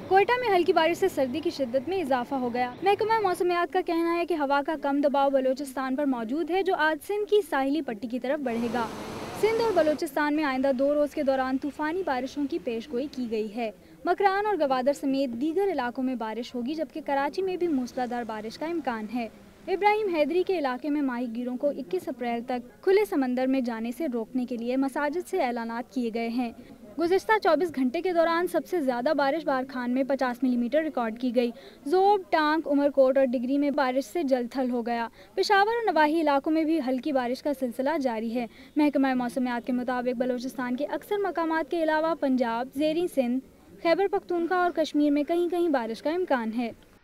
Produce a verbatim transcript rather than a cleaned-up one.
कोयटा में हल्की बारिश से सर्दी की शिद्दत में इजाफा हो गया। महकमा मौसमियात का कहना है कि हवा का कम दबाव बलूचिस्तान पर मौजूद है, जो आज सिंध की साहिली पट्टी की तरफ बढ़ेगा। सिंध और बलूचिस्तान में आइंदा दो रोज के दौरान तूफानी बारिशों की पेशगोई की गई है। मकरान और गवादर समेत दीगर इलाकों में बारिश होगी, जबकि कराची में भी मूसलाधार बारिश का इम्कान है। इब्राहिम हैदरी के इलाके में माहीगीरों को इक्कीस अप्रैल तक खुले समंदर में जाने से रोकने के लिए मसाजिद से ऐलानात किए गए हैं। गुज़िश्ता चौबीस घंटे के दौरान सबसे ज़्यादा बारिश बारखान में पचास मिलीमीटर रिकॉर्ड की गई। जोब, टांग, उमरकोट और डिग्री में बारिश से जलथल हो गया। पेशावर और नवाही इलाकों में भी हल्की बारिश का सिलसिला जारी है। महकमा मौसमियात के मुताबिक बलूचिस्तान के अक्सर मकामात के अलावा पंजाब, ज़ेरी सिंध, खैबर पख्तूनख्वा और कश्मीर में कहीं कहीं बारिश का इम्कान है।